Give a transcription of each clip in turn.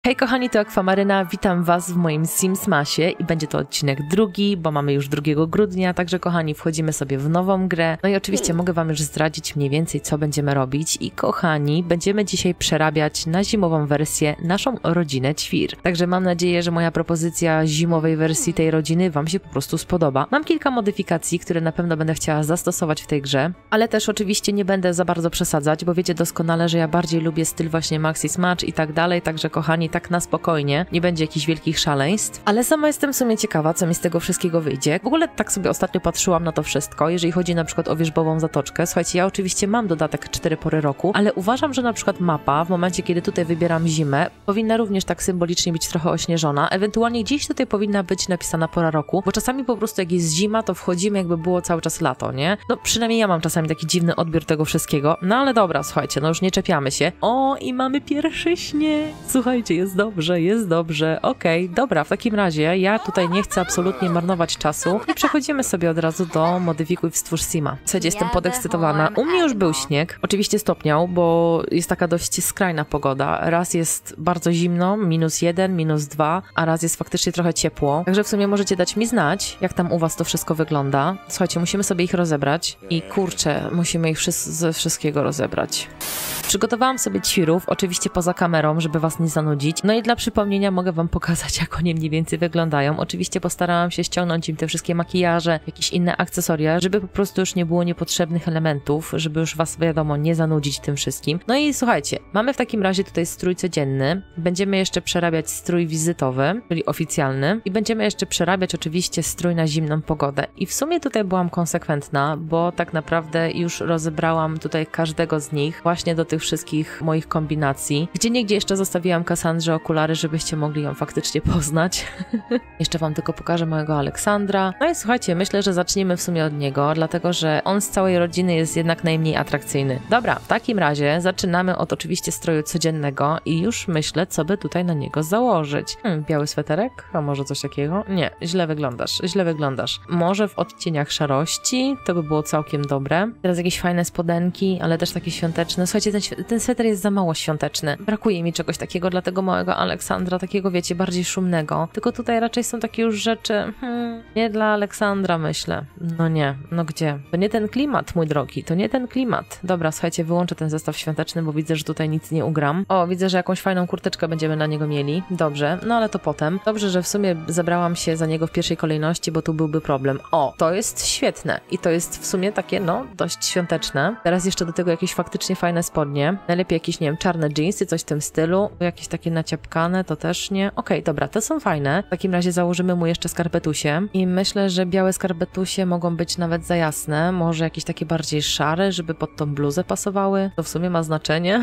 Hej kochani, to Akwamaryna, witam was w moim Simsmasie i będzie to odcinek drugi, bo mamy już 2 grudnia, także kochani, wchodzimy sobie w nową grę. No i oczywiście mogę wam już zdradzić mniej więcej, co będziemy robić i kochani, będziemy dzisiaj przerabiać na zimową wersję naszą rodzinę Ćwir. Także mam nadzieję, że moja propozycja zimowej wersji tej rodziny wam się po prostu spodoba. Mam kilka modyfikacji, które na pewno będę chciała zastosować w tej grze, ale też oczywiście nie będę za bardzo przesadzać, bo wiecie doskonale, że ja bardziej lubię styl właśnie Maxi Smash i tak dalej, także kochani, tak na spokojnie, nie będzie jakichś wielkich szaleństw, ale sama jestem w sumie ciekawa, co mi z tego wszystkiego wyjdzie. W ogóle tak sobie ostatnio patrzyłam na to wszystko, jeżeli chodzi na przykład o wierzbową zatoczkę. Słuchajcie, ja oczywiście mam dodatek 4 pory roku, ale uważam, że na przykład mapa, w momencie kiedy tutaj wybieram zimę, powinna również tak symbolicznie być trochę ośnieżona, ewentualnie gdzieś tutaj powinna być napisana pora roku, bo czasami po prostu jak jest zima, to wchodzimy jakby było cały czas lato, nie? No przynajmniej ja mam czasami taki dziwny odbiór tego wszystkiego, no ale dobra, słuchajcie, no już nie czepiamy się. O, i mamy pierwszy śnieg! Słuchajcie, jest dobrze, okej, dobra, w takim razie ja tutaj nie chcę absolutnie marnować czasu i przechodzimy sobie od razu do modyfikuj w stwórz Sima. W zasadzie jestem podekscytowana. U mnie już był śnieg, oczywiście stopniał, bo jest taka dość skrajna pogoda. Raz jest bardzo zimno, -1, -2, a raz jest faktycznie trochę ciepło. Także w sumie możecie dać mi znać, jak tam u was to wszystko wygląda. Słuchajcie, musimy sobie ich rozebrać i kurczę, musimy ich ze wszystkiego rozebrać. Przygotowałam sobie ćwirów, oczywiście poza kamerą, żeby was nie zanudzić. No i dla przypomnienia mogę wam pokazać, jak oni mniej więcej wyglądają. Oczywiście postarałam się ściągnąć im te wszystkie makijaże, jakieś inne akcesoria, żeby po prostu już nie było niepotrzebnych elementów, żeby już was, wiadomo, nie zanudzić tym wszystkim. No i słuchajcie, mamy w takim razie tutaj strój codzienny. Będziemy jeszcze przerabiać strój wizytowy, czyli oficjalny. I będziemy jeszcze przerabiać oczywiście strój na zimną pogodę. I w sumie tutaj byłam konsekwentna, bo tak naprawdę już rozebrałam tutaj każdego z nich właśnie do tych wszystkich moich kombinacji. Gdzieniegdzie jeszcze zostawiłam Kassandrze okulary, żebyście mogli ją faktycznie poznać. Jeszcze wam tylko pokażę mojego Aleksandra. No i słuchajcie, myślę, że zaczniemy w sumie od niego, dlatego że on z całej rodziny jest jednak najmniej atrakcyjny. Dobra, w takim razie zaczynamy od oczywiście stroju codziennego i już myślę, co by tutaj na niego założyć. Biały sweterek? A może coś takiego? Nie, źle wyglądasz. Może w odcieniach szarości? To by było całkiem dobre. Teraz jakieś fajne spodenki, ale też takie świąteczne. Słuchajcie, ten sweter jest za mało świąteczny. Brakuje mi czegoś takiego dla tego małego Aleksandra, takiego wiecie, bardziej szumnego. Tylko tutaj raczej są takie już rzeczy, nie dla Aleksandra, myślę. No nie, no gdzie? To nie ten klimat, mój drogi, to nie ten klimat. Dobra, słuchajcie, wyłączę ten zestaw świąteczny, bo widzę, że tutaj nic nie ugram. O, widzę, że jakąś fajną kurteczkę będziemy na niego mieli. Dobrze, no ale to potem. Dobrze, że w sumie zabrałam się za niego w pierwszej kolejności, bo tu byłby problem. O, to jest świetne i to jest w sumie takie, no, dość świąteczne. Teraz jeszcze do tego jakieś faktycznie fajne spodnie. Najlepiej jakieś, nie wiem, czarne dżinsy, coś w tym stylu. Jakieś takie naciapkane, to też nie. Okej, dobra, te są fajne. W takim razie założymy mu jeszcze skarpetusie. I myślę, że białe skarpetusie mogą być nawet za jasne. Może jakieś takie bardziej szare, żeby pod tą bluzę pasowały. To w sumie ma znaczenie.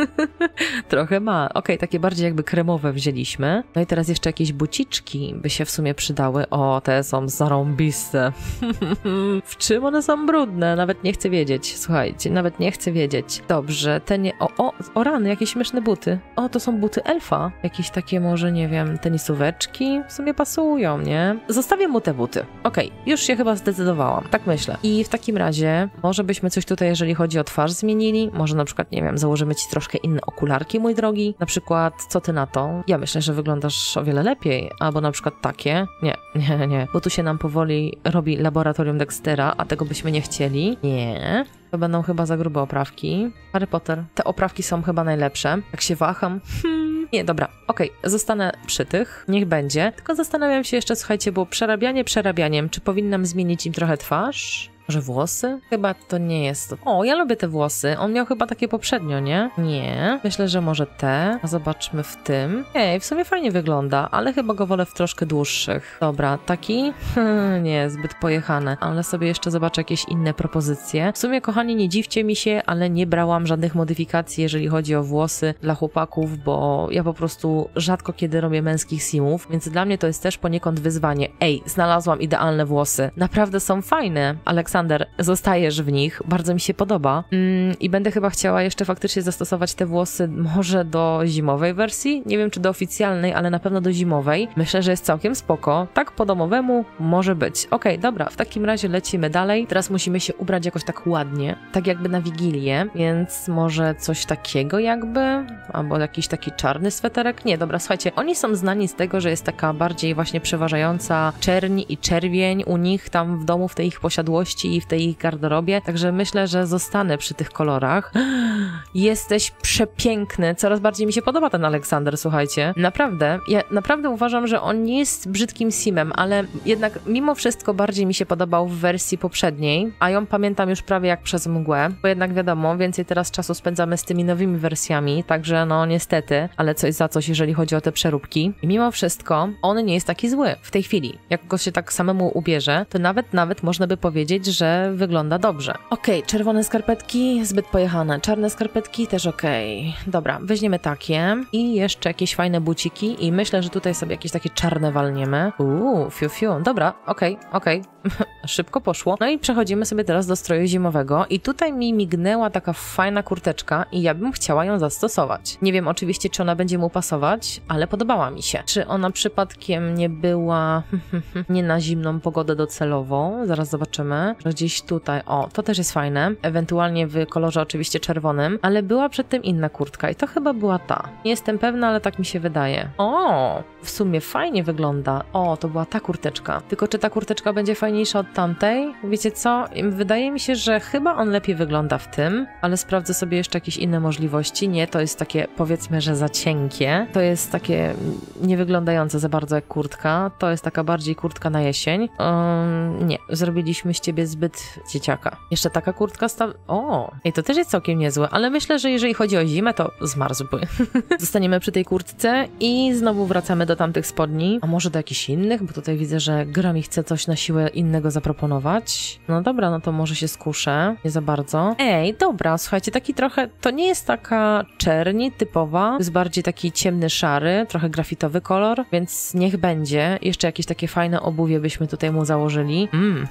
Trochę ma. Okej, takie bardziej jakby kremowe wzięliśmy. No i teraz jeszcze jakieś buciczki by się w sumie przydały. O, te są zarąbiste. W czym one są brudne? Nawet nie chcę wiedzieć. Słuchajcie, nawet nie chcę wiedzieć. Dobrze, te nie... O rany, jakieś śmieszne buty. O, to są buty elfa. Jakieś takie może, nie wiem, tenisóweczki. W sumie pasują, nie? Zostawię mu te buty. Okej, już się chyba zdecydowałam. Tak myślę. I w takim razie może byśmy coś tutaj, jeżeli chodzi o twarz, zmienili. Może na przykład, nie wiem, założymy ci troszkę inne okularki, mój drogi. Na przykład, co ty na to? Ja myślę, że wyglądasz o wiele lepiej. Albo na przykład takie. Nie. Bo tu się nam powoli robi laboratorium Dextera, a tego byśmy nie chcieli. Nie. To będą chyba za grube oprawki. Harry Potter. Te oprawki są chyba najlepsze. Jak się waham. Nie, dobra. Okej, zostanę przy tych. Niech będzie. Tylko zastanawiam się jeszcze, słuchajcie, bo przerabianiem. Czy powinnam zmienić im trochę twarz? Może włosy? Chyba to nie jest to. O, ja lubię te włosy. On miał chyba takie poprzednio, nie? Nie. Myślę, że może te. Zobaczmy w tym. Ej, w sumie fajnie wygląda, ale chyba go wolę w troszkę dłuższych. Dobra, taki? Nie, zbyt pojechane. Ale sobie jeszcze zobaczę jakieś inne propozycje. W sumie, kochani, nie dziwcie mi się, ale nie brałam żadnych modyfikacji, jeżeli chodzi o włosy dla chłopaków, bo ja po prostu rzadko kiedy robię męskich simów, więc dla mnie to jest też poniekąd wyzwanie. Ej, znalazłam idealne włosy. Naprawdę są fajne. Aleksandra Aleksander, zostajesz w nich, bardzo mi się podoba i będę chyba chciała jeszcze faktycznie zastosować te włosy może do zimowej wersji, nie wiem czy do oficjalnej, ale na pewno do zimowej. Myślę, że jest całkiem spoko, tak po domowemu może być. Okej, dobra, w takim razie lecimy dalej. Teraz musimy się ubrać jakoś tak ładnie, tak jakby na Wigilię, więc może coś takiego jakby, albo jakiś taki czarny sweterek. Nie, dobra, słuchajcie, oni są znani z tego, że jest taka bardziej właśnie przeważająca czerń i czerwień u nich tam w domu, w tej ich posiadłości i w tej ich garderobie, także myślę, że zostanę przy tych kolorach. Jesteś przepiękny, coraz bardziej mi się podoba ten Aleksander, słuchajcie. Naprawdę, ja naprawdę uważam, że on nie jest brzydkim simem, ale jednak mimo wszystko bardziej mi się podobał w wersji poprzedniej, a ją pamiętam już prawie jak przez mgłę, bo jednak wiadomo, więcej teraz czasu spędzamy z tymi nowymi wersjami, także no niestety, ale coś za coś, jeżeli chodzi o te przeróbki. I mimo wszystko on nie jest taki zły w tej chwili. Jak go się tak samemu ubierze, to nawet można by powiedzieć, że wygląda dobrze. Okej, czerwone skarpetki, zbyt pojechane. Czarne skarpetki też okej. Dobra, weźmiemy takie i jeszcze jakieś fajne buciki i myślę, że tutaj sobie jakieś takie czarne walniemy. Fiu, fiu. Dobra, okej. Szybko poszło. No i przechodzimy sobie teraz do stroju zimowego i tutaj mi mignęła taka fajna kurteczka i ja bym chciała ją zastosować. Nie wiem oczywiście, czy ona będzie mu pasować, ale podobała mi się. Czy ona przypadkiem nie była nie na zimną pogodę docelową? Zaraz zobaczymy. Że gdzieś tutaj, o, to też jest fajne. Ewentualnie w kolorze oczywiście czerwonym, ale była przedtem inna kurtka i to chyba była ta. Nie jestem pewna, ale tak mi się wydaje. O, w sumie fajnie wygląda. O, to była ta kurteczka. Tylko czy ta kurteczka będzie fajniejsza od tamtej? Wiecie co? Wydaje mi się, że chyba on lepiej wygląda w tym, ale sprawdzę sobie jeszcze jakieś inne możliwości. Nie, to jest takie, powiedzmy, że za cienkie. To jest takie nie wyglądające za bardzo jak kurtka. To jest taka bardziej kurtka na jesień. Nie, zrobiliśmy z ciebie zbyt dzieciaka. Jeszcze taka kurtka O, i to też jest całkiem niezłe, ale myślę, że jeżeli chodzi o zimę, to zmarzłby. Zostaniemy przy tej kurtce i znowu wracamy do tamtych spodni. A może do jakichś innych? Bo tutaj widzę, że gra mi chce coś na siłę innego zaproponować. No dobra, no to może się skuszę. Nie za bardzo. Ej, dobra, słuchajcie, taki trochę, to nie jest taka czerni typowa, to jest bardziej taki ciemny szary, trochę grafitowy kolor, więc niech będzie. Jeszcze jakieś takie fajne obuwie byśmy tutaj mu założyli.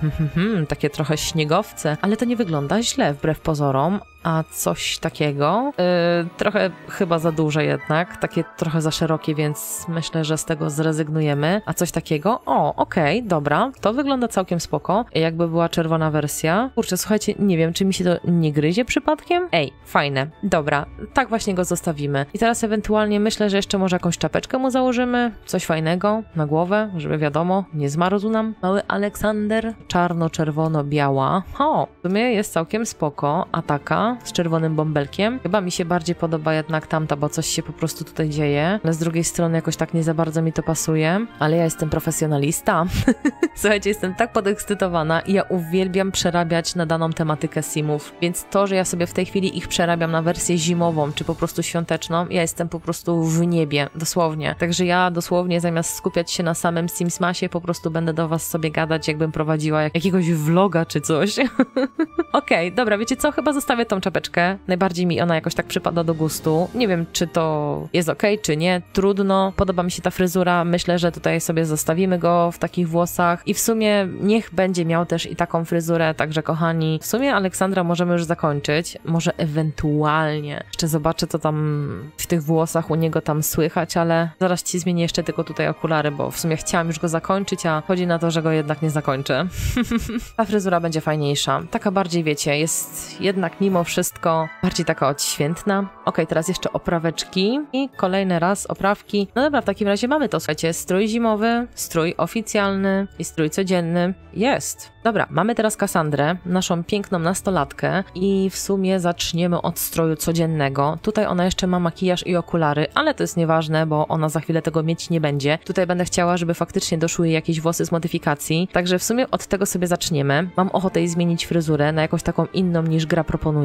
Takie trochę śniegowce, ale to nie wygląda źle wbrew pozorom. A coś takiego, trochę chyba za duże jednak, takie trochę za szerokie, więc myślę, że z tego zrezygnujemy. A coś takiego, okej, dobra, to wygląda całkiem spoko, jakby była czerwona wersja. Kurczę, słuchajcie, nie wiem, czy mi się to nie gryzie przypadkiem? Ej, fajne, dobra, tak właśnie go zostawimy. I teraz ewentualnie myślę, że jeszcze może jakąś czapeczkę mu założymy, coś fajnego na głowę, żeby wiadomo, nie zmarzł nam. Mały Aleksander, czarno-czerwono-biała. W sumie jest całkiem spoko, a taka z czerwonym bąbelkiem. Chyba mi się bardziej podoba jednak tamta, bo coś się po prostu tutaj dzieje, ale z drugiej strony jakoś tak nie za bardzo mi to pasuje, ale ja jestem profesjonalista. Słuchajcie, jestem tak podekscytowana i ja uwielbiam przerabiać na daną tematykę simów, więc to, że ja sobie w tej chwili ich przerabiam na wersję zimową, czy po prostu świąteczną, ja jestem po prostu w niebie, dosłownie. Także ja dosłownie zamiast skupiać się na samym Simsmasie, po prostu będę do was sobie gadać, jakbym prowadziła jakiegoś vloga czy coś. Okej, dobra, wiecie co? Chyba zostawię tą czapeczkę. Najbardziej mi ona jakoś tak przypada do gustu. Nie wiem, czy to jest okej, czy nie. Trudno. Podoba mi się ta fryzura. Myślę, że tutaj sobie zostawimy go w takich włosach i w sumie niech będzie miał też i taką fryzurę. Także kochani, w sumie Aleksandra możemy już zakończyć. Może ewentualnie jeszcze zobaczę, co tam w tych włosach u niego tam słychać, ale zaraz ci zmienię jeszcze tylko tutaj okulary, bo w sumie chciałam już go zakończyć, a chodzi na to, że go jednak nie zakończę. Ta fryzura będzie fajniejsza. Taka bardziej, wiecie, jest jednak mimo wszystko bardziej taka odświętna. Okej, teraz jeszcze opraweczki i kolejny raz oprawki. No dobra, w takim razie mamy to, słuchajcie, strój zimowy, strój oficjalny i strój codzienny. Jest. Dobra, mamy teraz Kassandrę, naszą piękną nastolatkę i w sumie zaczniemy od stroju codziennego. Tutaj ona jeszcze ma makijaż i okulary, ale to jest nieważne, bo ona za chwilę tego mieć nie będzie. Tutaj będę chciała, żeby faktycznie doszły jej jakieś włosy z modyfikacji, także w sumie od tego sobie zaczniemy. Mam ochotę jej zmienić fryzurę na jakąś taką inną niż gra proponuje.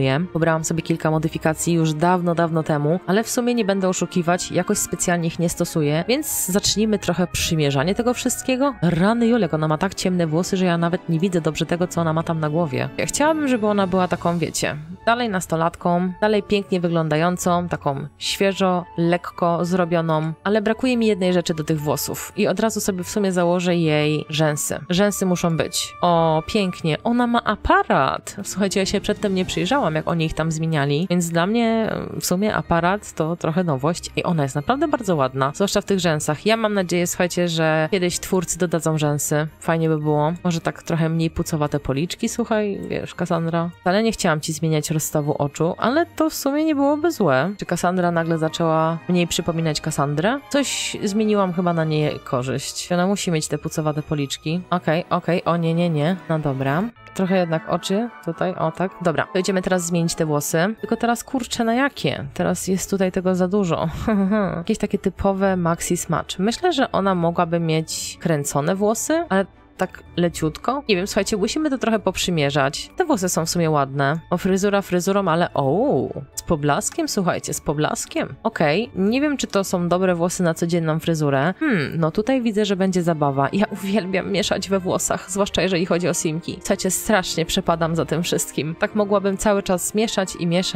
pasuje. Pobrałam sobie kilka modyfikacji już dawno temu, ale w sumie nie będę oszukiwać, jakoś specjalnie ich nie stosuję, więc zacznijmy trochę przymierzanie tego wszystkiego. Rany Julek, ona ma tak ciemne włosy, że ja nawet nie widzę dobrze tego, co ona ma tam na głowie. Ja chciałabym, żeby ona była taką, wiecie, dalej nastolatką, dalej pięknie wyglądającą, taką świeżo, lekko zrobioną, ale brakuje mi jednej rzeczy do tych włosów i od razu sobie w sumie założę jej rzęsy. Rzęsy muszą być. O, pięknie. Ona ma aparat. Słuchajcie, ja się przedtem nie przyjrzałam, jak oni ich tam zmieniali, więc dla mnie w sumie aparat to trochę nowość i ona jest naprawdę bardzo ładna, zwłaszcza w tych rzęsach. Ja mam nadzieję, słuchajcie, że kiedyś twórcy dodadzą rzęsy. Fajnie by było. Może tak trochę mniej pucowate policzki, słuchaj, wiesz, Cassandra. Wcale nie chciałam ci zmieniać rozstawu oczu, ale to w sumie nie byłoby złe. Czy Cassandra nagle zaczęła mniej przypominać Cassandrę? Coś zmieniłam chyba na niej korzyść. Ona musi mieć te pucowate policzki. Okej, o nie. No dobra. Trochę jednak oczy tutaj, o tak. Dobra, to idziemy teraz zmienić te włosy. Tylko teraz kurczę, na jakie? Teraz jest tutaj tego za dużo. Jakieś takie typowe maxi smudge. Myślę, że ona mogłaby mieć kręcone włosy, ale tak leciutko. Nie wiem, słuchajcie, musimy to trochę poprzymierzać. Te włosy są w sumie ładne. O, fryzura fryzurą, ale z poblaskiem, słuchajcie, z poblaskiem. Okej, nie wiem, czy to są dobre włosy na codzienną fryzurę. No tutaj widzę, że będzie zabawa. Ja uwielbiam mieszać we włosach, zwłaszcza jeżeli chodzi o simki. Słuchajcie, strasznie przepadam za tym wszystkim. Tak mogłabym cały czas mieszać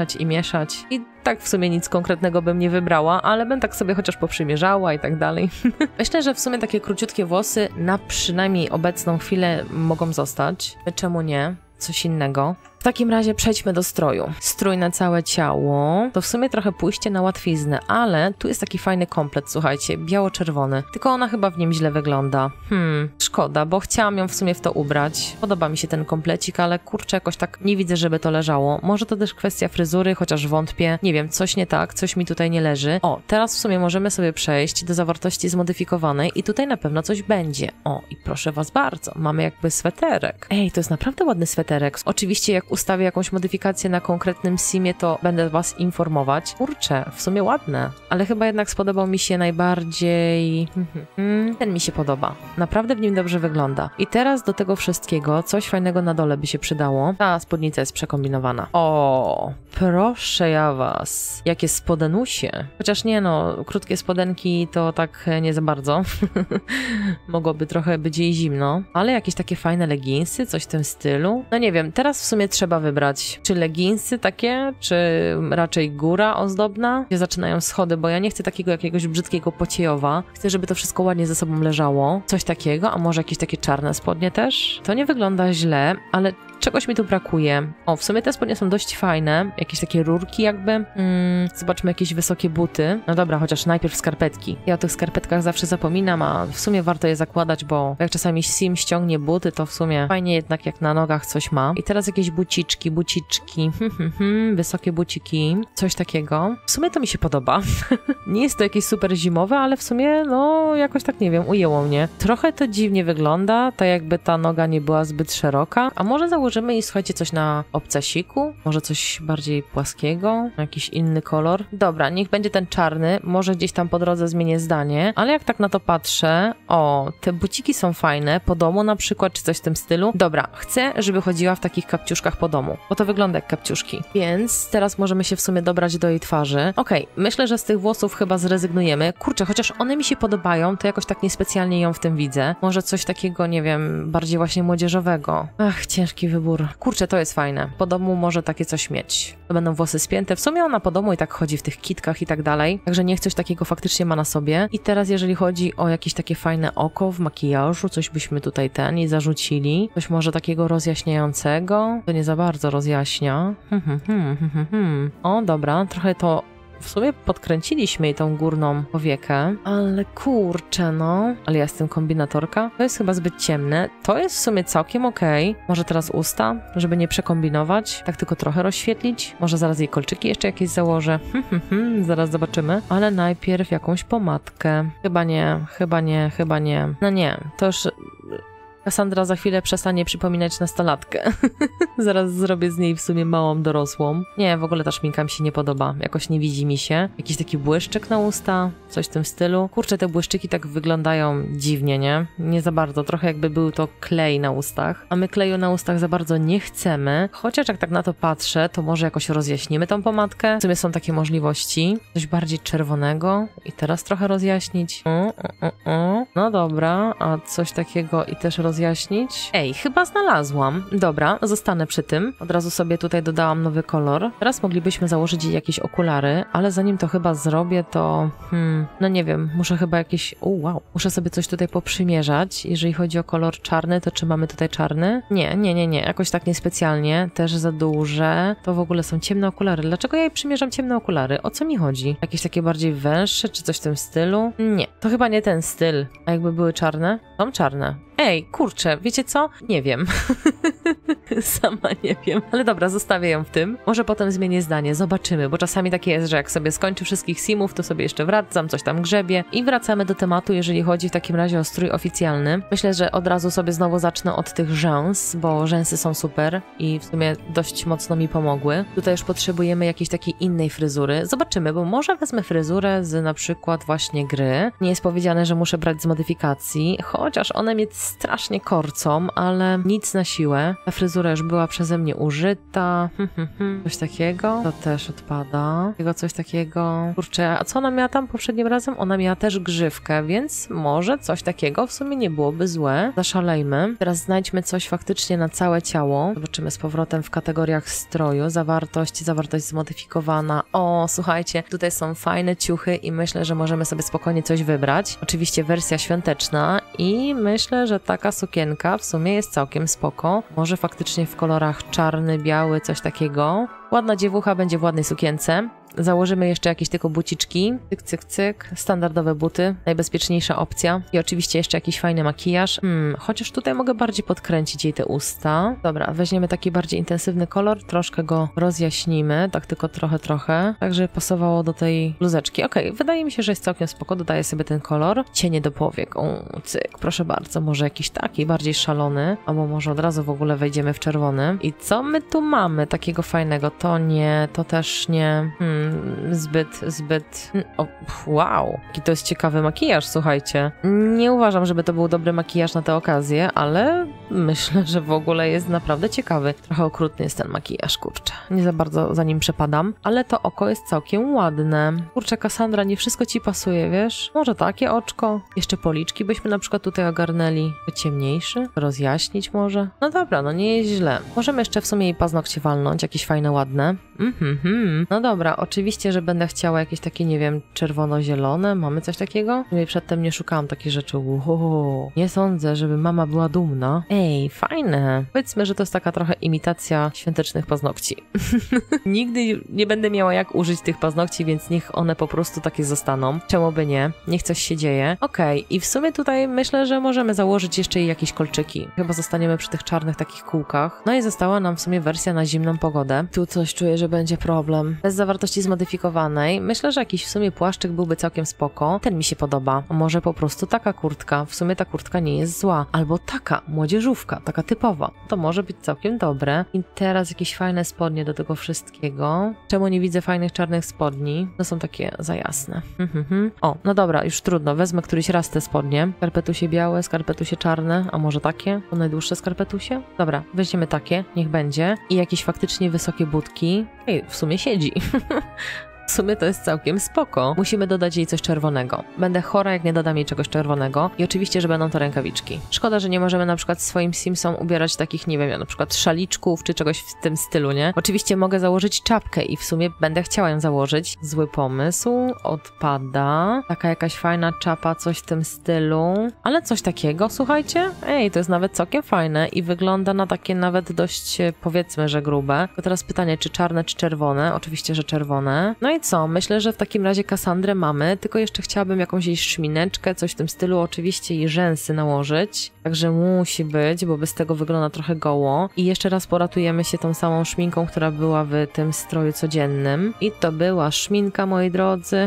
i tak w sumie nic konkretnego bym nie wybrała, ale bym tak sobie chociaż poprzymierzała i tak dalej. Myślę, że w sumie takie króciutkie włosy na przynajmniej obecną chwilę mogą zostać. Czemu nie? Coś innego. W takim razie przejdźmy do stroju. Strój na całe ciało. To w sumie trochę pójście na łatwiznę, ale tu jest taki fajny komplet, słuchajcie, biało-czerwony. Tylko ona chyba w nim źle wygląda. Szkoda, bo chciałam ją w sumie w to ubrać. Podoba mi się ten komplecik, ale kurczę, jakoś tak nie widzę, żeby to leżało. Może to też kwestia fryzury, chociaż wątpię. Nie wiem, coś nie tak, coś mi tutaj nie leży. O, teraz w sumie możemy sobie przejść do zawartości zmodyfikowanej i tutaj na pewno coś będzie. O, i proszę was bardzo, mamy jakby sweterek. Ej, to jest naprawdę ładny sweterek. Oczywiście jak ustawię jakąś modyfikację na konkretnym simie, to będę was informować. Kurczę, w sumie ładne, ale chyba jednak spodobał mi się najbardziej... Ten mi się podoba. Naprawdę w nim dobrze wygląda. I teraz do tego wszystkiego coś fajnego na dole by się przydało. Ta spódnica jest przekombinowana. O, proszę ja was. Jakie spodenusie. Chociaż nie no, krótkie spodenki to tak nie za bardzo. Mogłoby trochę być jej zimno. Ale jakieś takie fajne leginsy, coś w tym stylu. No nie wiem, teraz w sumie trzeba wybrać, czy leginsy takie, czy raczej góra ozdobna, gdzie zaczynają schody, bo ja nie chcę takiego jakiegoś brzydkiego pociejowa. Chcę, żeby to wszystko ładnie ze sobą leżało. Coś takiego, a może jakieś takie czarne spodnie też? To nie wygląda źle, ale czegoś mi tu brakuje. O, w sumie te spodnie są dość fajne. Jakieś takie rurki jakby. Zobaczmy jakieś wysokie buty. No dobra, chociaż najpierw skarpetki. Ja o tych skarpetkach zawsze zapominam, a w sumie warto je zakładać, bo jak czasami sim ściągnie buty, to w sumie fajnie jednak jak na nogach coś ma. I teraz jakieś buciczki. Wysokie buciki. Coś takiego. W sumie to mi się podoba. Nie jest to jakieś super zimowe, ale w sumie no jakoś tak nie wiem, ujęło mnie. Trochę to dziwnie wygląda, tak jakby ta noga nie była zbyt szeroka. A może założymy i słuchajcie coś na obcasiku? Może coś bardziej płaskiego? Jakiś inny kolor? Dobra, niech będzie ten czarny. Może gdzieś tam po drodze zmienię zdanie. Ale jak tak na to patrzę, o, te buciki są fajne, po domu na przykład, czy coś w tym stylu. Dobra, chcę, żeby chodziła w takich kapciuszkach po domu, bo to wygląda jak kapciuszki. Więc teraz możemy się w sumie dobrać do jej twarzy. Okej, myślę, że z tych włosów chyba zrezygnujemy. Kurczę, chociaż one mi się podobają, to jakoś tak niespecjalnie ją w tym widzę. Może coś takiego, nie wiem, bardziej właśnie młodzieżowego. Ach, ciężki wybór. Kurczę, to jest fajne. Po domu może takie coś mieć. To będą włosy spięte. W sumie ona po domu i tak chodzi w tych kitkach i tak dalej. Także niech coś takiego faktycznie ma na sobie. I teraz jeżeli chodzi o jakieś takie fajne oko w makijażu, coś byśmy tutaj i zarzucili. Coś może takiego rozjaśniającego. To nie za bardzo rozjaśnia. O, dobra, trochę to w sumie podkręciliśmy jej tą górną powiekę, ale kurczę no. Ale ja jestem kombinatorka. To jest chyba zbyt ciemne. To jest w sumie całkiem okej. Może teraz usta, żeby nie przekombinować. Tak tylko trochę rozświetlić. Może zaraz jej kolczyki jeszcze jakieś założę. Zaraz zobaczymy. Ale najpierw jakąś pomadkę. Chyba nie. No nie, to już... Kassandra za chwilę przestanie przypominać nastolatkę. Zaraz zrobię z niej w sumie małą dorosłą. Nie, w ogóle ta szminka mi się nie podoba. Jakoś nie widzi mi się. Jakiś taki błyszczyk na usta, coś w tym stylu. Kurczę, te błyszczyki tak wyglądają dziwnie, nie? Nie za bardzo. Trochę jakby był to klej na ustach. A my kleju na ustach za bardzo nie chcemy. Chociaż jak tak na to patrzę, to może jakoś rozjaśnimy tą pomadkę. W sumie są takie możliwości. Coś bardziej czerwonego i teraz trochę rozjaśnić. No dobra, a coś takiego i też rozjaśnić. Ej, chyba znalazłam. Dobra, zostanę przy tym. Od razu sobie tutaj dodałam nowy kolor. Teraz moglibyśmy założyć jej jakieś okulary, ale zanim to chyba zrobię, to... no nie wiem, muszę chyba jakieś... wow. Muszę sobie coś tutaj poprzymierzać. Jeżeli chodzi o kolor czarny, to czy mamy tutaj czarny? Nie. Jakoś tak niespecjalnie. Też za duże. To w ogóle są ciemne okulary. Dlaczego ja jej przymierzam ciemne okulary? O co mi chodzi? Jakieś takie bardziej węższe, czy coś w tym stylu? Nie, to chyba nie ten styl. A jakby były czarne? Są czarne. Ej, kurczę, wiecie co? Nie wiem. Sama nie wiem. Ale dobra, zostawię ją w tym. Może potem zmienię zdanie, zobaczymy, bo czasami takie jest, że jak sobie skończę wszystkich simów, to sobie jeszcze wracam, coś tam grzebię i wracamy do tematu, jeżeli chodzi w takim razie o strój oficjalny. Myślę, że od razu sobie znowu zacznę od tych rzęs, bo rzęsy są super i w sumie dość mocno mi pomogły. Tutaj już potrzebujemy jakiejś takiej innej fryzury. Zobaczymy, bo może wezmę fryzurę z na przykład właśnie gry. Nie jest powiedziane, że muszę brać z modyfikacji, chociaż one mnie strasznie korcą, ale nic na siłę. Ta fryzura już była przeze mnie użyta. Coś takiego. To też odpada. Coś takiego. Kurczę, a co ona miała tam poprzednim razem? Ona miała też grzywkę, więc może coś takiego w sumie nie byłoby złe. Zaszalejmy. Teraz znajdźmy coś faktycznie na całe ciało. Zobaczymy z powrotem w kategoriach stroju. Zawartość zmodyfikowana. O, słuchajcie, tutaj są fajne ciuchy i myślę, że możemy sobie spokojnie coś wybrać. Oczywiście wersja świąteczna i myślę, że taka sukienka w sumie jest całkiem spoko. Może faktycznie w kolorach czarny, biały, coś takiego. Ładna dziewucha będzie w ładnej sukience. Założymy jeszcze jakieś tylko buciczki. Cyk, cyk, cyk. Standardowe buty. Najbezpieczniejsza opcja. I oczywiście jeszcze jakiś fajny makijaż. Chociaż tutaj mogę bardziej podkręcić jej te usta. Dobra, weźmiemy taki bardziej intensywny kolor. Troszkę go rozjaśnimy. Tak tylko trochę. Tak, żeby pasowało do tej bluzeczki. Okej, wydaje mi się, że jest całkiem spoko. Dodaję sobie ten kolor. Cienie do powiek. Cyk, proszę bardzo. Może jakiś taki bardziej szalony. Albo może od razu w ogóle wejdziemy w czerwony. I co my tu mamy takiego fajnego? To nie, to też nie. Zbyt... O, wow, jaki to jest ciekawy makijaż, słuchajcie. Nie uważam, żeby to był dobry makijaż na tę okazję, ale myślę, że w ogóle jest naprawdę ciekawy. Trochę okrutny jest ten makijaż, kurczę. Nie za bardzo za nim przepadam, ale to oko jest całkiem ładne. Kurczę, Kassandra, nie wszystko ci pasuje, wiesz? Może takie oczko? Jeszcze policzki byśmy na przykład tutaj ogarnęli. Ciemniejszy? Rozjaśnić może? No dobra, no nie jest źle. Możemy jeszcze w sumie jej paznokcie walnąć, jakieś fajne, ładne. No dobra, oczywiście, że będę chciała jakieś takie, nie wiem, czerwono-zielone. Mamy coś takiego? Przedtem nie szukałam takich rzeczy. Nie sądzę, żeby mama była dumna. Ej, fajne. Powiedzmy, że to jest taka trochę imitacja świątecznych paznokci. Nigdy nie będę miała jak użyć tych paznokci, więc niech one po prostu takie zostaną. Czemu by nie? Niech coś się dzieje. Okej, i w sumie tutaj myślę, że możemy założyć jeszcze jakieś kolczyki. Chyba zostaniemy przy tych czarnych takich kółkach. No i została nam w sumie wersja na zimną pogodę. Tu coś czuję, że będzie problem. Bez zawartości zmodyfikowanej. Myślę, że jakiś w sumie płaszczyk byłby całkiem spoko. Ten mi się podoba. A może po prostu taka kurtka. W sumie ta kurtka nie jest zła. Albo taka młodzieżówka, taka typowa. To może być całkiem dobre. I teraz jakieś fajne spodnie do tego wszystkiego. Czemu nie widzę fajnych czarnych spodni? No są takie za jasne. O, no dobra, już trudno. Wezmę któryś raz te spodnie. Skarpetusie białe, skarpetusie czarne. A może takie? To najdłuższe skarpetusie? Dobra, weźmiemy takie. Niech będzie. I jakieś faktycznie wysokie budki. Ej, w sumie siedzi. W sumie to jest całkiem spoko. Musimy dodać jej coś czerwonego. Będę chora, jak nie dodam jej czegoś czerwonego. I oczywiście, że będą to rękawiczki. Szkoda, że nie możemy na przykład swoim Simsom ubierać takich, nie wiem, ja na przykład szaliczków, czy czegoś w tym stylu, nie? Oczywiście mogę założyć czapkę i w sumie będę chciała ją założyć. Zły pomysł. Odpada. Taka jakaś fajna czapa, coś w tym stylu. Ale coś takiego, słuchajcie? Ej, to jest nawet całkiem fajne i wygląda na takie nawet dość, powiedzmy, że grube. Tylko teraz pytanie, czy czarne, czy czerwone? Oczywiście, że czerwone. No i co? Myślę, że w takim razie Kassandrę mamy, tylko jeszcze chciałabym jakąś jej szmineczkę, coś w tym stylu, oczywiście i rzęsy nałożyć. Także musi być, bo bez tego wygląda trochę goło. I jeszcze raz poratujemy się tą samą szminką, która była w tym stroju codziennym. I to była szminka, moi drodzy.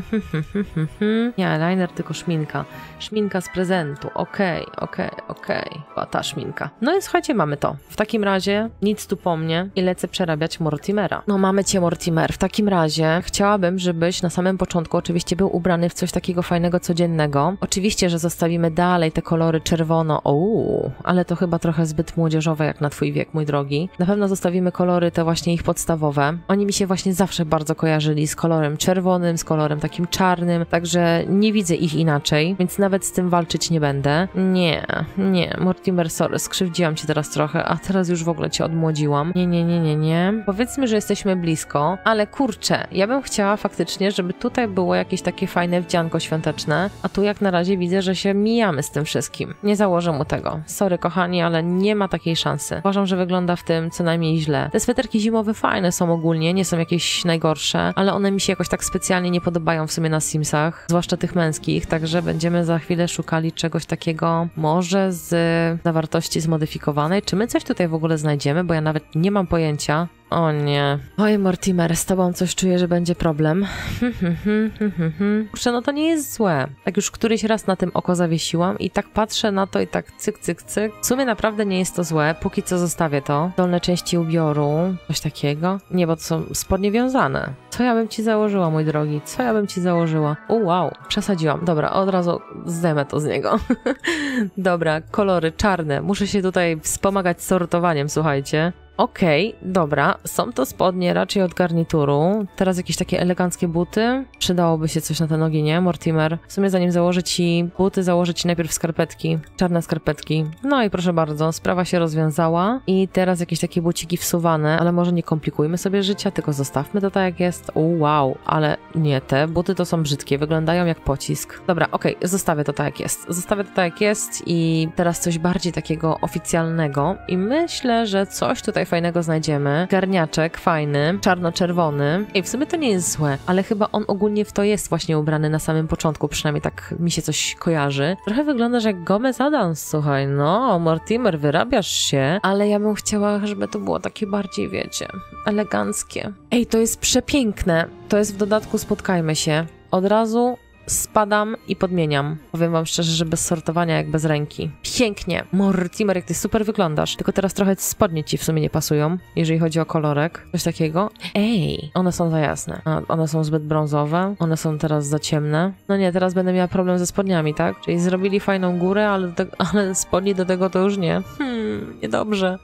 Nie eyeliner, tylko szminka. Szminka z prezentu. Okej. Była ta szminka. No i słuchajcie, mamy to. W takim razie nic tu po mnie i lecę przerabiać Mortimera. No mamy cię, Mortimer. W takim razie chciałabym, żebyś na samym początku oczywiście był ubrany w coś takiego fajnego, codziennego. Oczywiście, że zostawimy dalej te kolory czerwono. Ale to chyba trochę zbyt młodzieżowe jak na twój wiek, mój drogi. Na pewno zostawimy kolory te właśnie ich podstawowe. Oni mi się właśnie zawsze bardzo kojarzyli z kolorem czerwonym, z kolorem takim czarnym, także nie widzę ich inaczej, więc nawet z tym walczyć nie będę. Nie, Mortimer, sorry, skrzywdziłam cię teraz trochę, a teraz już w ogóle cię odmłodziłam. Nie. Powiedzmy, że jesteśmy blisko, ale kurczę, ja bym chciała faktycznie, żeby tutaj było jakieś takie fajne wdzianko świąteczne, a tu jak na razie widzę, że się mijamy z tym wszystkim. Nie założę mu tego. Sorry, kochani, ale nie ma takiej szansy. Uważam, że wygląda w tym co najmniej źle. Te sweterki zimowe fajne są ogólnie, nie są jakieś najgorsze, ale one mi się jakoś tak specjalnie nie podobają w sumie na Simsach, zwłaszcza tych męskich, także będziemy za chwilę szukali czegoś takiego, może z zawartości zmodyfikowanej. Czy my coś tutaj w ogóle znajdziemy, bo ja nawet nie mam pojęcia. O nie. Oj, Mortimer, z tobą coś czuję, że będzie problem. Kurczę, no to nie jest złe. Tak już któryś raz na tym oko zawiesiłam i tak patrzę na to i tak cyk. W sumie naprawdę nie jest to złe. Póki co zostawię to. Dolne części ubioru. Coś takiego. Nie, bo to są spodnie wiązane. Co ja bym ci założyła, mój drogi? Co ja bym ci założyła? Wow, przesadziłam. Dobra, od razu zdejmę to z niego. Dobra, kolory czarne. Muszę się tutaj wspomagać sortowaniem, słuchajcie. Okej, dobra, są to spodnie raczej od garnituru. Teraz jakieś takie eleganckie buty. Przydałoby się coś na te nogi, nie, Mortimer? W sumie zanim założę ci buty, założę ci najpierw skarpetki. Czarne skarpetki. No i proszę bardzo, sprawa się rozwiązała. I teraz jakieś takie buciki wsuwane, ale może nie komplikujmy sobie życia, tylko zostawmy to tak jak jest. Wow, ale nie, te buty to są brzydkie, wyglądają jak pocisk. Dobra, okej, zostawię to tak jak jest. Zostawię to tak jak jest i teraz coś bardziej takiego oficjalnego. I myślę, że coś tutaj fajnego znajdziemy. Garniaczek fajny, czarno-czerwony. I w sumie to nie jest złe, ale chyba on ogólnie w to jest właśnie ubrany na samym początku, przynajmniej tak mi się coś kojarzy. Trochę wyglądasz jak Gomez Adams, słuchaj, no, Mortimer, wyrabiasz się, ale ja bym chciała, żeby to było takie bardziej, wiecie, eleganckie. Ej, to jest przepiękne. To jest w dodatku Spotkajmy się. Od razu spadam i podmieniam. Powiem wam szczerze, że bez sortowania jak bez ręki. Pięknie. Mortimer, jak ty super wyglądasz. Tylko teraz trochę spodnie ci w sumie nie pasują, jeżeli chodzi o kolorek. Coś takiego. Ej, one są za jasne. One są zbyt brązowe. One są teraz za ciemne. No nie, teraz będę miała problem ze spodniami, tak? Czyli zrobili fajną górę, ale spodni do tego to już nie. Niedobrze.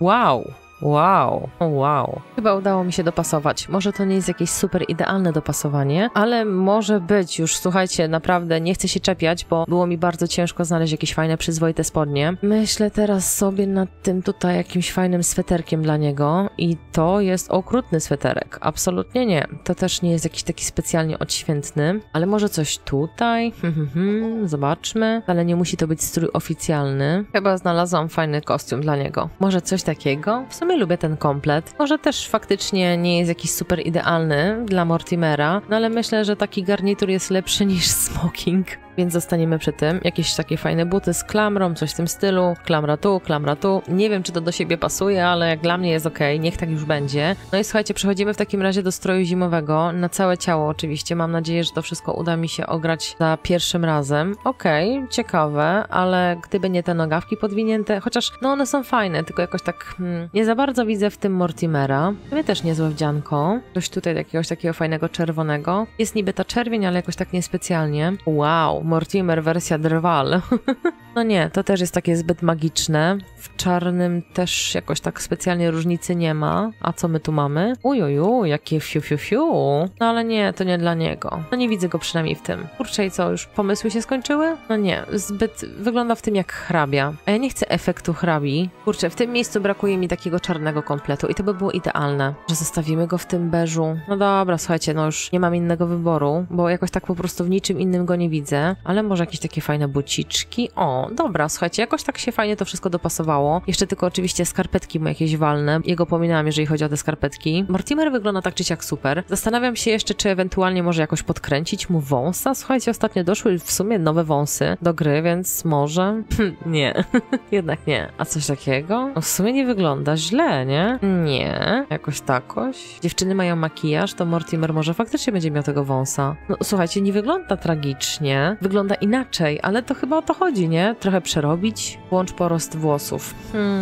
Wow. Chyba udało mi się dopasować. Może to nie jest jakieś super idealne dopasowanie, ale może być już. Słuchajcie, naprawdę nie chcę się czepiać, bo było mi bardzo ciężko znaleźć jakieś fajne, przyzwoite spodnie. Myślę teraz sobie nad tym tutaj jakimś fajnym sweterkiem dla niego i to jest okrutny sweterek. Absolutnie nie. To też nie jest jakiś taki specjalnie odświętny, ale może coś tutaj? Zobaczmy. Ale nie musi to być strój oficjalny. Chyba znalazłam fajny kostium dla niego. Może coś takiego? W sumie lubię ten komplet. Może też faktycznie nie jest jakiś super idealny dla Mortimera, no ale myślę, że taki garnitur jest lepszy niż smoking. Więc zostaniemy przy tym. Jakieś takie fajne buty z klamrą, coś w tym stylu. Klamra tu. Nie wiem, czy to do siebie pasuje, ale jak dla mnie jest okej. Niech tak już będzie. No i słuchajcie, przechodzimy w takim razie do stroju zimowego. Na całe ciało oczywiście. Mam nadzieję, że to wszystko uda mi się ograć za pierwszym razem. Okej, ciekawe, ale gdyby nie te nogawki podwinięte, chociaż no one są fajne, tylko jakoś tak nie za bardzo widzę w tym Mortimera. Mnie też niezłe wdzianko. Coś tutaj jakiegoś takiego fajnego czerwonego. Jest niby ta czerwień, ale jakoś tak niespecjalnie. Wow, Mortimer wersja drwal. No nie, to też jest takie zbyt magiczne. W czarnym też jakoś tak specjalnie różnicy nie ma. A co my tu mamy? Ujoju, jakie fiu. No ale nie, to nie dla niego. No nie widzę go przynajmniej w tym. Kurczę, i co, już pomysły się skończyły? No nie, zbyt wygląda w tym jak hrabia. A ja nie chcę efektu hrabi. Kurczę, w tym miejscu brakuje mi takiego czarnego kompletu i to by było idealne, że zostawimy go w tym beżu. No dobra, słuchajcie, no już nie mam innego wyboru, bo jakoś tak po prostu w niczym innym go nie widzę. nie? Ale może jakieś takie fajne buciczki. O, dobra, słuchajcie, jakoś tak się fajnie to wszystko dopasowało. Jeszcze tylko oczywiście skarpetki mu jakieś walne. Jego pominęłam, jeżeli chodzi o te skarpetki. Mortimer wygląda tak czy siak super. Zastanawiam się jeszcze, czy ewentualnie może jakoś podkręcić mu wąsa. Słuchajcie, ostatnio doszły w sumie nowe wąsy do gry, więc może... nie. Jednak nie. A coś takiego? No w sumie nie wygląda źle, nie? Nie. Jakoś takoś. Dziewczyny mają makijaż, to Mortimer może faktycznie będzie miał tego wąsa. No słuchajcie, nie wygląda tragicznie. Wygląda inaczej, ale to chyba o to chodzi, nie? Trochę przerobić. Łącz porost włosów.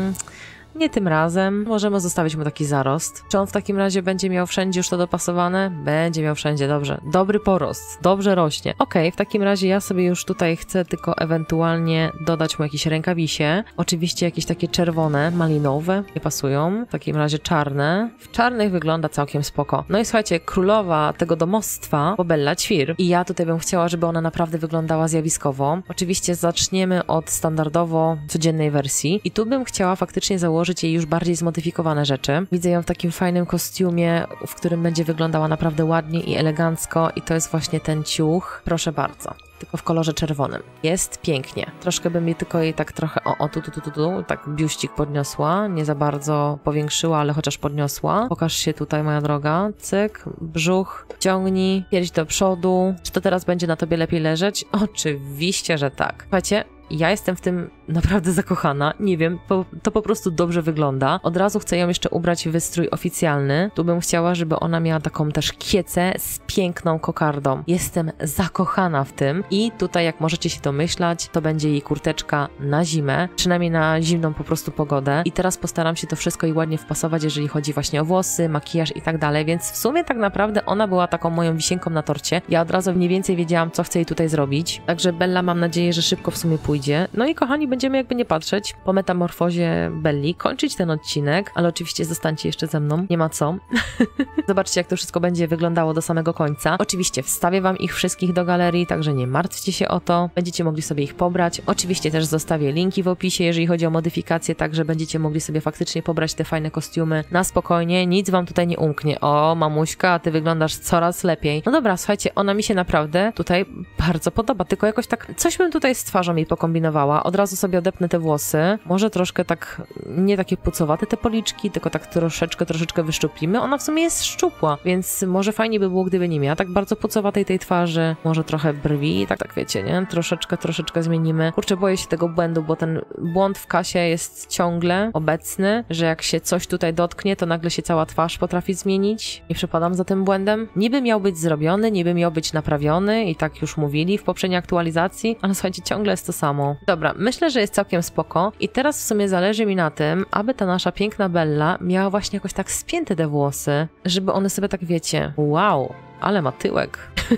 Nie tym razem. Możemy zostawić mu taki zarost. Czy on w takim razie będzie miał wszędzie już to dopasowane? Będzie miał wszędzie, dobrze. Dobry porost, dobrze rośnie. Okej, w takim razie ja sobie już tutaj chcę tylko ewentualnie dodać mu jakieś rękawisie. Oczywiście jakieś takie czerwone, malinowe, nie pasują. W takim razie czarne. W czarnych wygląda całkiem spoko. No i słuchajcie, królowa tego domostwa to Bella Ćwir. I ja tutaj bym chciała, żeby ona naprawdę wyglądała zjawiskowo. Oczywiście zaczniemy od standardowo codziennej wersji. I tu bym chciała faktycznie założyć jej już bardziej zmodyfikowane rzeczy. Widzę ją w takim fajnym kostiumie, w którym będzie wyglądała naprawdę ładnie i elegancko i to jest właśnie ten ciuch. Proszę bardzo. Tylko w kolorze czerwonym. Jest pięknie. Troszkę bym jej tylko jej tak trochę, tu, tak biuścik podniosła. Nie za bardzo powiększyła, ale chociaż podniosła. Pokaż się tutaj, moja droga. Cyk, brzuch, ciągnij, pierś do przodu. Czy to teraz będzie na tobie lepiej leżeć? Oczywiście, że tak. Słuchajcie, ja jestem w tym naprawdę zakochana. Nie wiem, to po prostu dobrze wygląda. Od razu chcę ją jeszcze ubrać w wystrój oficjalny. Tu bym chciała, żeby ona miała taką też kiecę z piękną kokardą. Jestem zakochana w tym. I tutaj, jak możecie się domyślać, to będzie jej kurteczka na zimę. Przynajmniej na zimną po prostu pogodę. I teraz postaram się to wszystko jej ładnie wpasować, jeżeli chodzi właśnie o włosy, makijaż i tak dalej. Więc w sumie tak naprawdę ona była taką moją wisienką na torcie. Ja od razu mniej więcej wiedziałam, co chcę jej tutaj zrobić. Także Bella, mam nadzieję, że szybko w sumie pójdzie. No i kochani, będziemy jakby nie patrzeć po metamorfozie Belli kończyć ten odcinek, ale oczywiście zostańcie jeszcze ze mną, nie ma co. Zobaczcie, jak to wszystko będzie wyglądało do samego końca. Oczywiście wstawię wam ich wszystkich do galerii, także nie martwcie się o to. Będziecie mogli sobie ich pobrać. Oczywiście też zostawię linki w opisie, jeżeli chodzi o modyfikacje, także będziecie mogli sobie faktycznie pobrać te fajne kostiumy na spokojnie. Nic wam tutaj nie umknie. O, mamuśka, ty wyglądasz coraz lepiej. No dobra, słuchajcie, ona mi się naprawdę tutaj bardzo podoba, tylko jakoś tak coś bym tutaj z twarzą jej pokombinowała. Od razu sobie odepnę te włosy. Może troszkę tak, nie takie pucowate te policzki, tylko tak troszeczkę wyszczuplimy. Ona w sumie jest szczupła, więc może fajnie by było, gdyby nie miała tak bardzo pucowatej tej twarzy. Może trochę brwi, tak wiecie, nie? Troszeczkę zmienimy. Kurczę, boję się tego błędu, bo ten błąd w kasie jest ciągle obecny, że jak się coś tutaj dotknie, to nagle się cała twarz potrafi zmienić. Nie przepadam za tym błędem. Niby miał być zrobiony, niby miał być naprawiony i tak już mówili w poprzedniej aktualizacji, ale słuchajcie, ciągle jest to samo. Dobra, myślę, że jest całkiem spoko i teraz w sumie zależy mi na tym, aby ta nasza piękna Bella miała właśnie jakoś tak spięte te włosy, żeby one sobie tak, wiecie, wow, ale ma tyłek.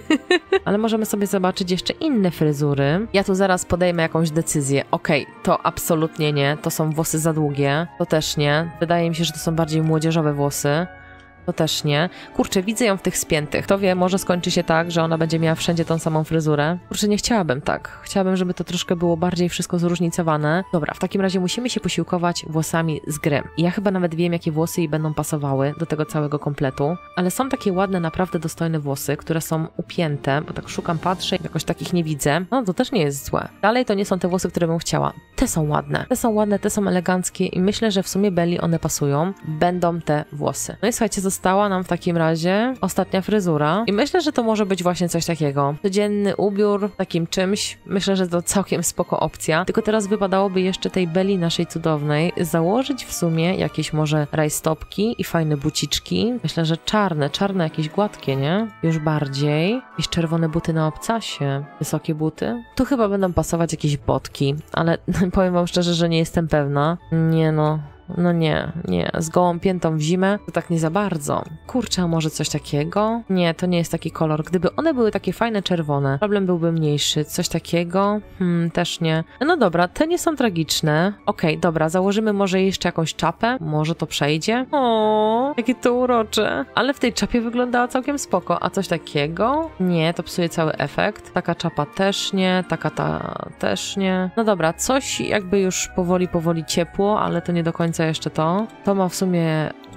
Ale możemy sobie zobaczyć jeszcze inne fryzury. Ja tu zaraz podejmę jakąś decyzję. Okej, to absolutnie nie, to są włosy za długie, to też nie. Wydaje mi się, że to są bardziej młodzieżowe włosy. To też nie. Kurczę, widzę ją w tych spiętych. Kto wie, może skończy się tak, że ona będzie miała wszędzie tą samą fryzurę. Kurczę, nie chciałabym tak. Chciałabym, żeby to troszkę było bardziej wszystko zróżnicowane. Dobra, w takim razie musimy się posiłkować włosami z gry. I ja chyba nawet wiem, jakie włosy jej będą pasowały do tego całego kompletu. Ale są takie ładne, naprawdę dostojne włosy, które są upięte, bo tak szukam, patrzę, jakoś takich nie widzę. No, to też nie jest złe. Dalej to nie są te włosy, które bym chciała. Te są ładne. Te są ładne, te są eleganckie i myślę, że w sumie Belli one pasują. Będą te włosy. No i słuchajcie, została nam w takim razie ostatnia fryzura i myślę, że to może być właśnie coś takiego. Codzienny ubiór, takim czymś. Myślę, że to całkiem spoko opcja. Tylko teraz wypadałoby jeszcze tej Belli naszej cudownej założyć w sumie jakieś może rajstopki i fajne buciczki. Myślę, że czarne jakieś gładkie, nie? Już bardziej. Jakieś czerwone buty na obcasie. Wysokie buty. Tu chyba będą pasować jakieś botki, ale powiem wam szczerze, że nie jestem pewna. Nie no. No nie. Z gołą piętą w zimę to tak nie za bardzo. Kurczę, a może coś takiego? Nie, to nie jest taki kolor. Gdyby one były takie fajne czerwone, problem byłby mniejszy. Coś takiego? Też nie. No dobra, te nie są tragiczne. Okej, dobra, założymy może jeszcze jakąś czapę. Może to przejdzie? O, jakie to urocze. Ale w tej czapie wyglądała całkiem spoko. A coś takiego? Nie, to psuje cały efekt. Taka czapa też nie, ta też nie. No dobra, coś jakby już powoli ciepło, ale to nie do końca jeszcze to. To ma w sumie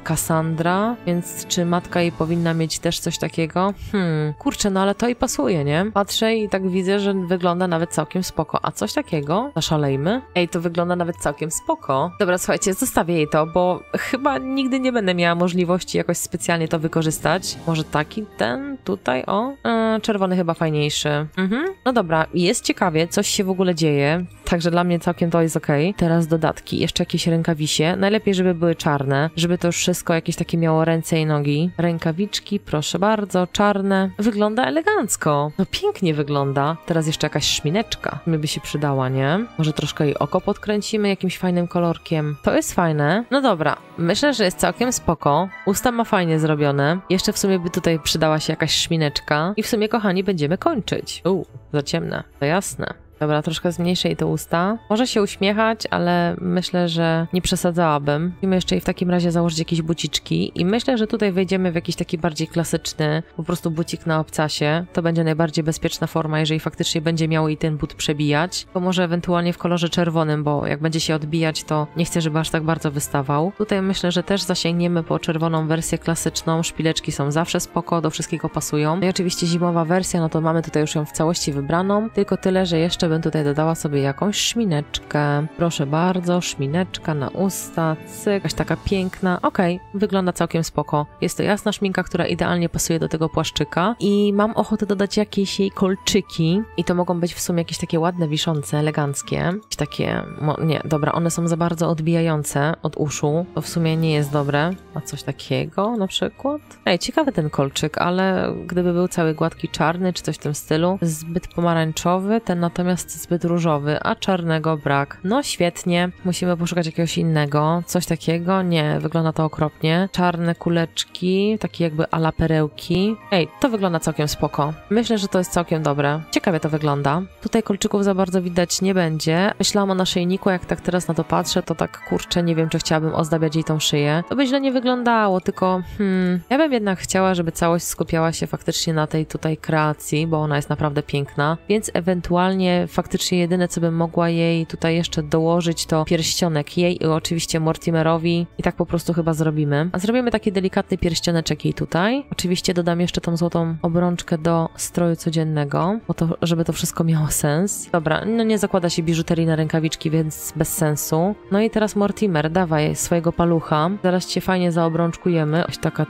Cassandra, więc czy matka jej powinna mieć też coś takiego? Kurczę, no ale to i pasuje, nie? Patrzę i tak widzę, że wygląda nawet całkiem spoko. A coś takiego? Zaszalejmy? Ej, to wygląda nawet całkiem spoko. Dobra, słuchajcie, zostawię jej to, bo chyba nigdy nie będę miała możliwości jakoś specjalnie to wykorzystać. Może taki ten tutaj, o? Czerwony chyba fajniejszy. No dobra, jest ciekawie, coś się w ogóle dzieje, także dla mnie całkiem to jest okej. Teraz dodatki, jeszcze jakieś rękawisie. Najlepiej, żeby były czarne, żeby to już wszystko jakieś takie miało ręce i nogi. Rękawiczki, proszę bardzo, czarne. Wygląda elegancko. No pięknie wygląda. Teraz jeszcze jakaś szmineczka. Mi by się przydała, nie? Może troszkę jej oko podkręcimy jakimś fajnym kolorkiem. To jest fajne. No dobra, myślę, że jest całkiem spoko. Usta ma fajnie zrobione. Jeszcze w sumie by tutaj przydała się jakaś szmineczka. I w sumie, kochani, będziemy kończyć. Za ciemne. To jasne. Dobra, troszkę zmniejszę jej te usta. Może się uśmiechać, ale myślę, że nie przesadzałabym. Musimy jeszcze jej w takim razie założyć jakieś buciczki i myślę, że tutaj wejdziemy w jakiś taki bardziej klasyczny, po prostu bucik na obcasie. To będzie najbardziej bezpieczna forma, jeżeli faktycznie będzie miał jej ten but przebijać. To może ewentualnie w kolorze czerwonym, bo jak będzie się odbijać, to nie chcę, żeby aż tak bardzo wystawał. Tutaj myślę, że też zasięgniemy po czerwoną wersję klasyczną. Szpileczki są zawsze spoko, do wszystkiego pasują. No i oczywiście zimowa wersja, no to mamy tutaj już ją w całości wybraną. Tylko tyle, że jeszcze bym tutaj dodała sobie jakąś szmineczkę. Proszę bardzo, szmineczka na usta, cyk, jakaś taka piękna. Okej, wygląda całkiem spoko. Jest to jasna szminka, która idealnie pasuje do tego płaszczyka i mam ochotę dodać jakieś jej kolczyki i to mogą być w sumie jakieś takie ładne, wiszące, eleganckie. Jakieś takie, nie, dobra, one są za bardzo odbijające od uszu. To w sumie nie jest dobre. A coś takiego na przykład? Ej, ciekawy ten kolczyk, ale gdyby był cały gładki czarny, czy coś w tym stylu, zbyt pomarańczowy, ten natomiast zbyt różowy, a czarnego brak. No świetnie, musimy poszukać jakiegoś innego. Coś takiego? Nie, wygląda to okropnie. Czarne kuleczki, takie jakby ala perełki. Ej, to wygląda całkiem spoko. Myślę, że to jest całkiem dobre. Ciekawie to wygląda. Tutaj kolczyków za bardzo widać nie będzie. Myślałam o naszyjniku, jak tak teraz na to patrzę, to tak kurczę, nie wiem, czy chciałabym ozdabiać jej tą szyję. To by źle nie wyglądało, tylko ja bym jednak chciała, żeby całość skupiała się faktycznie na tej tutaj kreacji, bo ona jest naprawdę piękna, więc ewentualnie faktycznie jedyne, co bym mogła jej tutaj jeszcze dołożyć, to pierścionek jej i oczywiście Mortimerowi i tak po prostu chyba zrobimy. A zrobimy taki delikatny pierścioneczek jej tutaj. Oczywiście dodam jeszcze tą złotą obrączkę do stroju codziennego, po to, żeby to wszystko miało sens. Dobra, no nie zakłada się biżuterii na rękawiczki, więc bez sensu. No i teraz Mortimer, dawaj swojego palucha. Zaraz cię fajnie zaobrączkujemy. Oś taka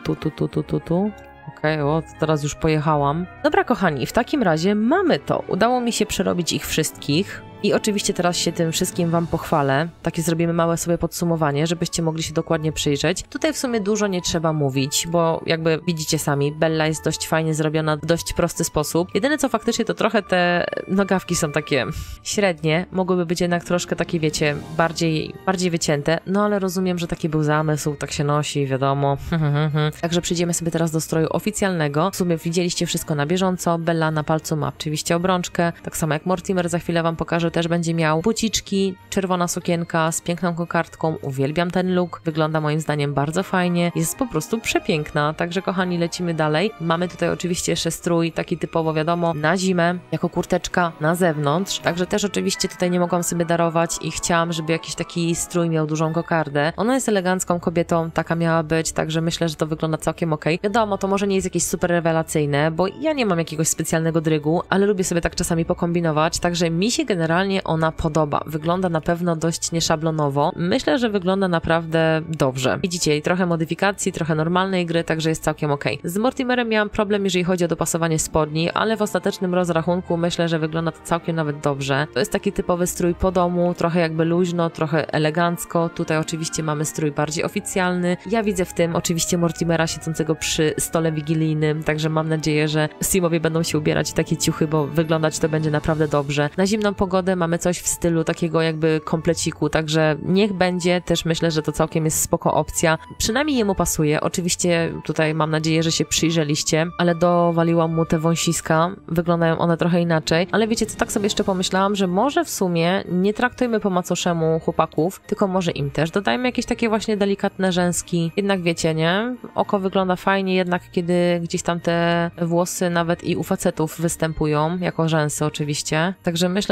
tu. Okej, o, teraz już pojechałam. Dobra, kochani, w takim razie mamy to. Udało mi się przerobić ich wszystkich. I oczywiście teraz się tym wszystkim wam pochwalę. Takie zrobimy małe sobie podsumowanie, żebyście mogli się dokładnie przyjrzeć. Tutaj w sumie dużo nie trzeba mówić, bo jakby widzicie sami, Bella jest dość fajnie zrobiona w dość prosty sposób. Jedyne co faktycznie to trochę te nogawki są takie średnie. Mogłyby być jednak troszkę takie, wiecie, bardziej wycięte. No ale rozumiem, że taki był zamysł, tak się nosi, wiadomo. Także przejdziemy sobie teraz do stroju oficjalnego. W sumie widzieliście wszystko na bieżąco. Bella na palcu ma oczywiście obrączkę, tak samo jak Mortimer, za chwilę wam pokażę, też będzie miał buciczki, czerwona sukienka z piękną kokardką. Uwielbiam ten look, wygląda moim zdaniem bardzo fajnie, jest po prostu przepiękna. Także kochani, lecimy dalej. Mamy tutaj oczywiście jeszcze strój, taki typowo wiadomo, na zimę, jako kurteczka na zewnątrz. Także też oczywiście tutaj nie mogłam sobie darować i chciałam, żeby jakiś taki strój miał dużą kokardę. Ona jest elegancką kobietą, taka miała być, także myślę, że to wygląda całkiem okej. Wiadomo, to może nie jest jakieś super rewelacyjne, bo ja nie mam jakiegoś specjalnego drygu, ale lubię sobie tak czasami pokombinować, także mi się generalnie ona podoba. Wygląda na pewno dość nieszablonowo. Myślę, że wygląda naprawdę dobrze. Widzicie, jej trochę modyfikacji, trochę normalnej gry, także jest całkiem okej. Z Mortimerem miałam problem, jeżeli chodzi o dopasowanie spodni, ale w ostatecznym rozrachunku myślę, że wygląda to całkiem nawet dobrze. To jest taki typowy strój po domu, trochę jakby luźno, trochę elegancko. Tutaj oczywiście mamy strój bardziej oficjalny. Ja widzę w tym oczywiście Mortimera siedzącego przy stole wigilijnym, także mam nadzieję, że Simowie będą się ubierać w takie ciuchy, bo wyglądać to będzie naprawdę dobrze. Na zimną pogodę mamy coś w stylu takiego jakby kompleciku, także niech będzie, też myślę, że to całkiem jest spoko opcja. Przynajmniej jemu pasuje. Oczywiście tutaj mam nadzieję, że się przyjrzeliście, ale dowaliłam mu te wąsiska. Wyglądają one trochę inaczej, ale wiecie co, tak sobie jeszcze pomyślałam, że może w sumie nie traktujmy po macoszemu chłopaków, tylko może im też dodajmy jakieś takie właśnie delikatne rzęski. Jednak wiecie, nie? Oko wygląda fajnie, jednak kiedy gdzieś tam te włosy nawet i u facetów występują, jako rzęsy oczywiście. Także myślę, że to może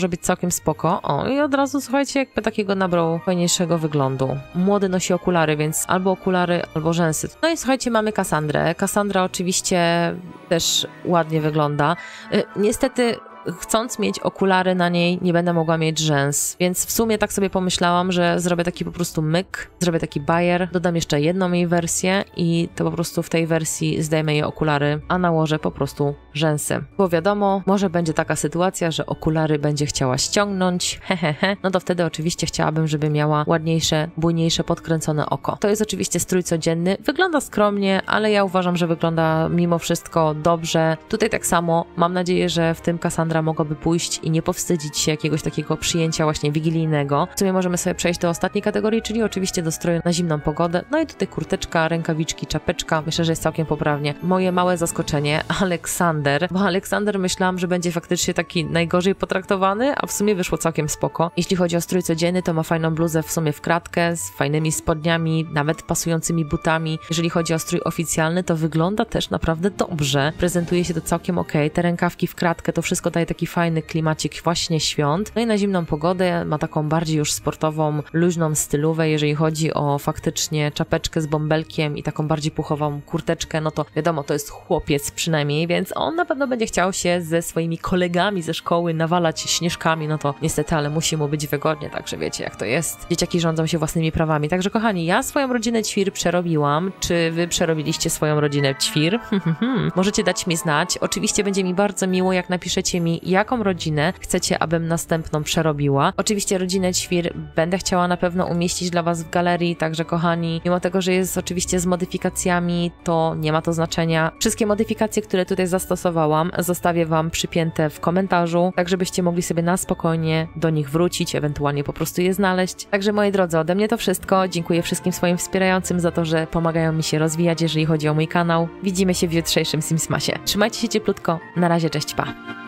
może być całkiem spoko. O, i od razu, słuchajcie, jakby takiego nabrał fajniejszego wyglądu. Młody nosi okulary, więc albo okulary, albo rzęsy. No i słuchajcie, mamy Kassandrę. Kassandra oczywiście też ładnie wygląda. Niestety, chcąc mieć okulary na niej, nie będę mogła mieć rzęs, więc w sumie tak sobie pomyślałam, że zrobię taki po prostu myk, zrobię taki bajer, dodam jeszcze jedną jej wersję i to po prostu w tej wersji zdejmę jej okulary, a nałożę po prostu rzęsy. Bo wiadomo, może będzie taka sytuacja, że okulary będzie chciała ściągnąć, no to wtedy oczywiście chciałabym, żeby miała ładniejsze, bujniejsze, podkręcone oko. To jest oczywiście strój codzienny, wygląda skromnie, ale ja uważam, że wygląda mimo wszystko dobrze. Tutaj tak samo, mam nadzieję, że w tym Kassandra mogłaby pójść i nie powstydzić się jakiegoś takiego przyjęcia właśnie wigilijnego. W sumie możemy sobie przejść do ostatniej kategorii, czyli oczywiście do stroju na zimną pogodę. No i tutaj kurteczka, rękawiczki, czapeczka. Myślę, że jest całkiem poprawnie. Moje małe zaskoczenie, Aleksander, bo Aleksander myślałam, że będzie faktycznie taki najgorzej potraktowany, a w sumie wyszło całkiem spoko. Jeśli chodzi o strój codzienny, to ma fajną bluzę w sumie w kratkę, z fajnymi spodniami, nawet pasującymi butami. Jeżeli chodzi o strój oficjalny, to wygląda też naprawdę dobrze. Prezentuje się to całkiem okej. Te rękawki w kratkę, to wszystko daje taki fajny klimacik właśnie świąt. No i na zimną pogodę ma taką bardziej już sportową, luźną stylówę, jeżeli chodzi o faktycznie czapeczkę z bąbelkiem i taką bardziej puchową kurteczkę, no to wiadomo, to jest chłopiec przynajmniej, więc on na pewno będzie chciał się ze swoimi kolegami ze szkoły nawalać śnieżkami, no to niestety, ale musi mu być wygodnie, także wiecie jak to jest. Dzieciaki rządzą się własnymi prawami. Także kochani, ja swoją rodzinę ćwir przerobiłam. Czy wy przerobiliście swoją rodzinę ćwir? Możecie dać mi znać. Oczywiście będzie mi bardzo miło, jak napiszecie mi, jaką rodzinę chcecie, abym następną przerobiła. Oczywiście rodzinę ćwir będę chciała na pewno umieścić dla was w galerii, także kochani, mimo tego, że jest oczywiście z modyfikacjami, to nie ma to znaczenia. Wszystkie modyfikacje, które tutaj zastosowałam, zostawię wam przypięte w komentarzu, tak żebyście mogli sobie na spokojnie do nich wrócić, ewentualnie po prostu je znaleźć. Także moi drodzy, ode mnie to wszystko. Dziękuję wszystkim swoim wspierającym za to, że pomagają mi się rozwijać, jeżeli chodzi o mój kanał. Widzimy się w jutrzejszym Simsmasie. Trzymajcie się cieplutko. Na razie, cześć, pa!